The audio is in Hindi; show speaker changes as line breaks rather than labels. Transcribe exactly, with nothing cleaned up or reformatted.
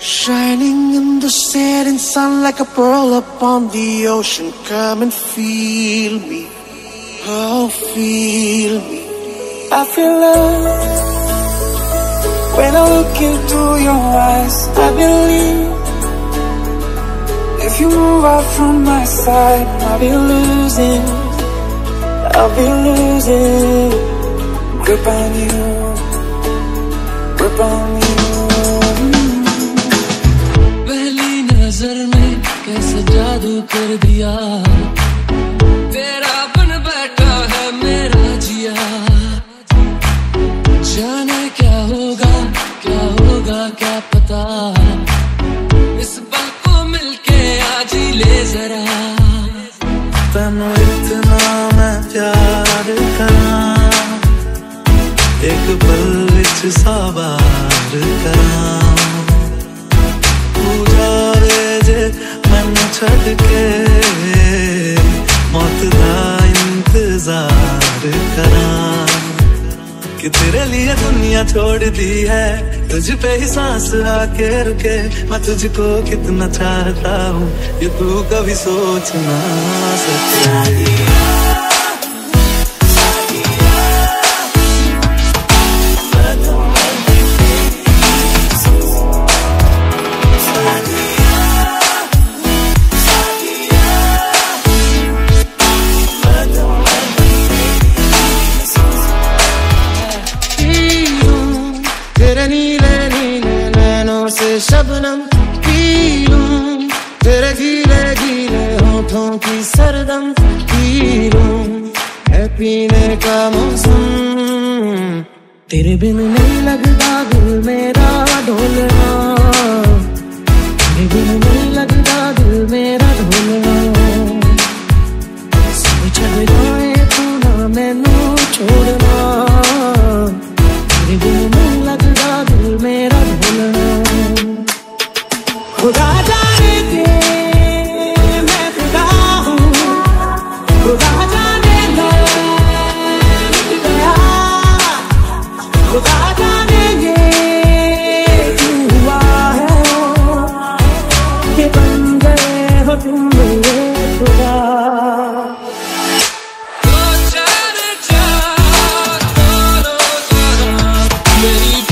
Shining in the setting sun like a pearl upon the ocean. Come and feel me, oh feel me.
I feel love when I look into your eyes. I believe if you move out from my side, I'll be losing, I'll be losing grip on you, grip on you.
पहली नजर में कैसे जादू कर दिया, तेरा बन बैठा है मेरा जिया। जाने क्या होगा क्या होगा क्या पता, इस पल को मिलके आज ही ले जरा।
तनु इतना मैं प्यार करा, एक पल विच साबार करा। तू जावे जे मैनू छड़ के, मौत दा इंतजार करा। कि तेरे लिए दुनिया छोड़ दी है, तुझ पे ही सांस आके रुके। मैं तुझको कितना चाहता हूँ ये तू कभी सोच ना सके।
तेरे नीले नीले नैनों से शबनम पी लूं, तेरे गीले गीले होठों की सरदम पी लूं। है पीने का मौसम, तेरे बिन नहीं लगता दिल मेरा ढोलना, तेरे बिन नहीं लगता दिल मेरा ढोलना। सोच जाए तू ना मैनू छोड़ना, तेरे बिन नहीं लगता दिल मेरा ढोलना। खुदा जाने दे मैं खुदा हूँ, खुदा जाने दे मिट गया, खुदा जाने ये क्यों हुआ है कि बन गए हो तुम मेरे खुदा।
दो चार चार करो जरा मेरी